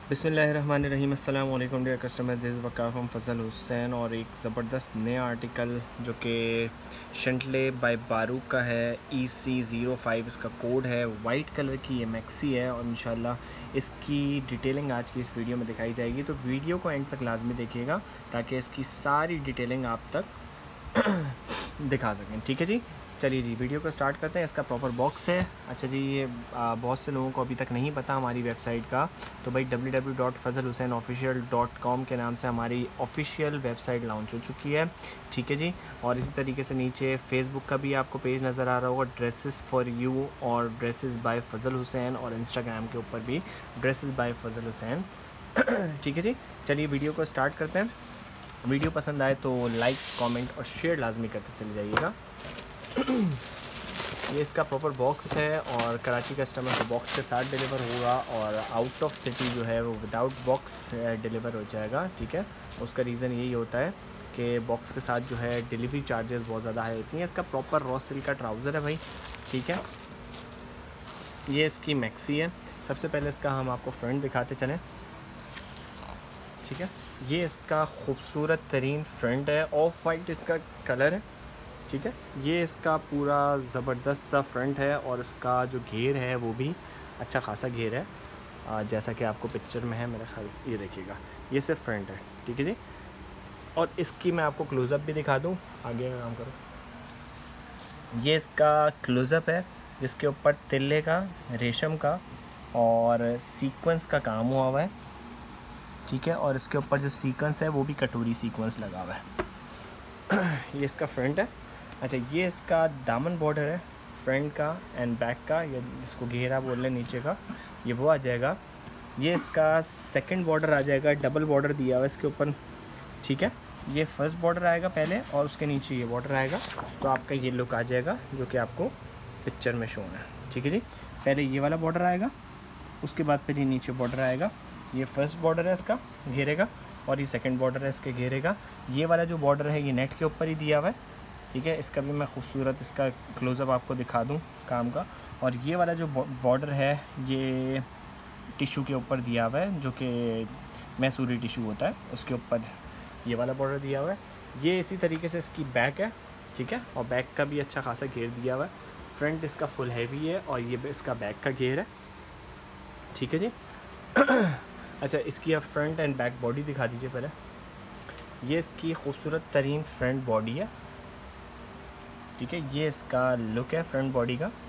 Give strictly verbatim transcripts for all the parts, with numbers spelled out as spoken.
बिस्मिल्लाहिर्रहमानिर्रहीम। अस्सलाम वालेकुम डियर कस्टमर, दिस वकाफ हम फ़ज़ल हुसैन और एक ज़बरदस्त नया आर्टिकल जो कि शंटले बाय बारू का है। ई सी ज़ीरो फाइव इसका कोड है। वाइट कलर की ये मैक्सी है और इंशाल्लाह इसकी डिटेलिंग आज की इस वीडियो में दिखाई जाएगी, तो वीडियो को एंड तक लाजमी देखिएगा ताकि इसकी सारी डिटेलिंग आप तक दिखा सकें। ठीक है जी, चलिए जी वीडियो को स्टार्ट करते हैं। इसका प्रॉपर बॉक्स है। अच्छा जी, ये बहुत से लोगों को अभी तक नहीं पता हमारी वेबसाइट का, तो भाई W W W dot Fazal Hussain official dot com के नाम से हमारी ऑफिशियल वेबसाइट लॉन्च हो चुकी है। ठीक है जी, और इसी तरीके से नीचे फेसबुक का भी आपको पेज नज़र आ रहा होगा, ड्रेसेस फॉर यू और ड्रेसेस बाय फज़ल हुसैन, और इंस्टाग्राम के ऊपर भी ड्रेसेस बाय फज़ल हुसैन। ठीक है जी, चलिए वीडियो को स्टार्ट करते हैं। वीडियो पसंद आए तो लाइक, कमेंट और शेयर लाजमी करते चले जाइएगा। ये इसका प्रॉपर बॉक्स है और कराची कस्टमर को बॉक्स के साथ डिलीवर होगा, और आउट ऑफ सिटी जो है वो विदाउट बॉक्स डिलीवर हो जाएगा। ठीक है, उसका रीज़न यही होता है कि बॉक्स के साथ जो है डिलीवरी चार्जेस बहुत ज़्यादा हाई होती हैं। इसका प्रॉपर रॉ सिल्क का ट्राउज़र है भाई। ठीक है, ये इसकी मैक्सी है। सबसे पहले इसका हम आपको फ्रंट दिखाते चलें। ठीक है, ये इसका खूबसूरत तरीन फ्रंट है, ऑफ वाइट इसका कलर है। ठीक है, ये इसका पूरा ज़बरदस्त सा फ्रंट है और इसका जो घेर है वो भी अच्छा खासा घेर है, आ, जैसा कि आपको पिक्चर में है मेरे ख्याल से। ये देखिएगा, ये सिर्फ फ्रंट है। ठीक है जी, और इसकी मैं आपको क्लोज़अप भी दिखा दूँ। आगे काम करो। ये इसका क्लोज़अप है जिसके ऊपर तिल्ले का, रेशम का और सीक्वेंस का काम हुआ हुआ है। ठीक है, और इसके ऊपर जो सीक्वेंस है वो भी कटोरी सीक्वेंस लगा हुआ है। ये इसका फ्रंट है। अच्छा, ये इसका दामन बॉर्डर है फ्रंट का एंड बैक का, या जिसको घेरा बोल रहे नीचे का, ये वो आ जाएगा। ये इसका सेकंड बॉर्डर आ जाएगा, डबल बॉर्डर दिया हुआ है इसके ऊपर। ठीक है, ये फर्स्ट बॉर्डर आएगा पहले और उसके नीचे ये बॉर्डर आएगा, तो आपका ये लुक आ जाएगा जो कि आपको पिक्चर में शो है। ठीक है जी, पहले ये वाला बॉर्डर आएगा, उसके बाद फिर ये नीचे बॉर्डर आएगा। ये फर्स्ट बॉर्डर है इसका घेरे का, और ये सेकंड बॉर्डर है इसके घेरे का। ये वाला जो बॉर्डर है ये नेट के ऊपर ही दिया हुआ है। ठीक है, इसका भी मैं खूबसूरत इसका क्लोज़अप आपको दिखा दूं काम का। और ये वाला जो बॉर्डर है ये टिशू के ऊपर दिया हुआ है, जो कि मैसूरी टिशू होता है, उसके ऊपर ये वाला बॉर्डर दिया हुआ है। ये इसी तरीके से इसकी बैक है। ठीक है, और बैक का भी अच्छा खासा घेर दिया हुआ है। फ्रंट इसका फुल हैवी है और ये इसका बैक का घेर है। ठीक है जी। अच्छा, इसकी आप फ्रंट एंड बैक बॉडी दिखा दीजिए पहले। ये इसकी खूबसूरत तरीन फ्रंट बॉडी है। ठीक है, ये इसका लुक है फ्रंट बॉडी का।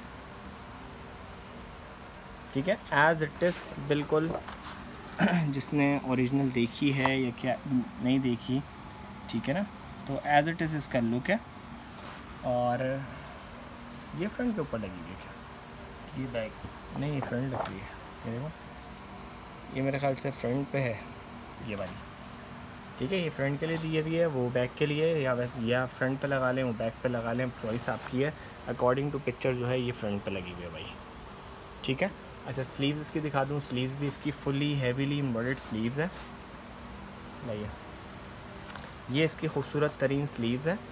ठीक है, एज़ इट इज़ बिल्कुल जिसने ओरिजिनल देखी है या क्या नहीं देखी, ठीक है ना, तो एज़ इट इज़ इसका लुक है। और ये फ्रंट के ऊपर लगी हुई है क्या? ये बैक नहीं, ये फ्रंट लग रही है। ये देखो, ये मेरे ख्याल से फ्रंट पे है ये वाली। ठीक है, ये फ्रंट के लिए दी हुई है, वो बैक के लिए, या वैसे या फ्रंट पे लगा लें वो बैक पे लगा लें, चॉइस आपकी है। अकॉर्डिंग टू पिक्चर जो है ये फ्रंट पे लगी हुई है भाई। ठीक है, अच्छा स्लीव्स इसकी दिखा दूँ। स्लीव्स भी इसकी फुली हैवीली एम्ब्रॉयडर्ड स्लीव्स हैं भैया। ये इसकी खूबसूरत तरीन स्लीव्स हैं।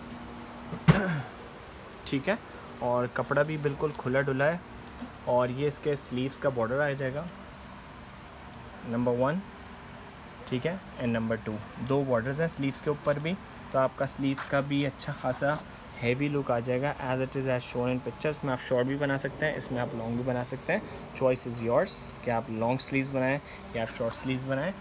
ठीक है, और कपड़ा भी बिल्कुल खुला डुला है। और ये इसके स्लीव्स का बॉर्डर आ जाएगा नंबर वन। ठीक है, एंड नंबर टू, दो बॉर्डर्स हैं स्लीव्स के ऊपर भी, तो आपका स्लीव्स का भी अच्छा खासा हैवी लुक आ जाएगा as it is as shown in pictures में। आप शॉर्ट भी बना सकते हैं, इसमें आप लॉन्ग भी बना सकते हैं। चॉइस इज़ योर्स कि आप लॉन्ग स्लीव्स बनाएं या आप शॉर्ट स्लीव्स बनाएं।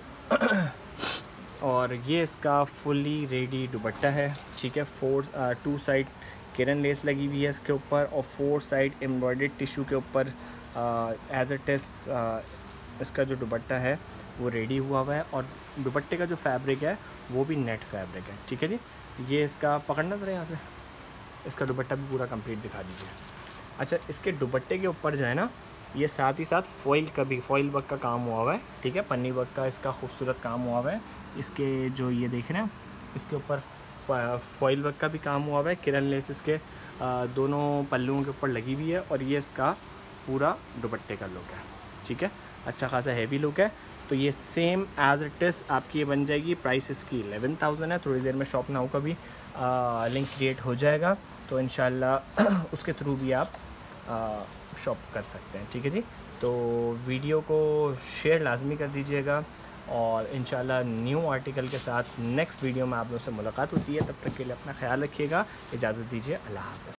और ये इसका फुली रेडी दुपट्टा है। ठीक है, फोर टू साइड किरन लेस लगी हुई है इसके ऊपर, और फोर साइड एम्ब्रॉयडर्ड टिशू के ऊपर एज इट इज़ इसका जो दुपट्टा है वो रेडी हुआ हुआ है। और दुपट्टे का जो फैब्रिक है वो भी नेट फैब्रिक है। ठीक है जी, ये इसका पकड़ना पड़ेगा यहाँ से, इसका दुपट्टा भी पूरा कंप्लीट दिखा दीजिए। अच्छा, इसके दुपट्टे के ऊपर जो है ना, ये साथ ही साथ फॉइल का भी, फॉइल वर्क का काम हुआ हुआ है। ठीक है, पन्नी वर्क का इसका खूबसूरत काम हुआ हुआ है। इसके जो ये देख रहे हैं, इसके ऊपर फॉइल वर्क का भी काम हुआ हुआ है। किरन लेस इसके दोनों पल्लुओं के ऊपर लगी हुई है, और ये इसका पूरा दुपट्टे का लुक है। ठीक है, अच्छा खासा हैवी लुक है। तो ये सेम एज इट इज़ आपकी ये बन जाएगी। प्राइस इसकी एलेवन थाउजेंड है। थोड़ी देर में शॉप नाउ का भी आ, लिंक क्रिएट हो जाएगा, तो इंशाल्लाह उसके थ्रू भी आप शॉप कर सकते हैं। ठीक है जी, तो वीडियो को शेयर लाजमी कर दीजिएगा और इंशाल्लाह न्यू आर्टिकल के साथ नेक्स्ट वीडियो में आप लोगों से मुलाकात होती है। तब तक के लिए अपना ख्याल रखिएगा। इजाज़त दीजिए। अल्लाह हाफ़िज़।